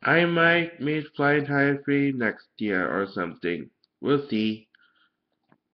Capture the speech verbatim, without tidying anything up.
I might meet flying higher three next year or something. We'll see.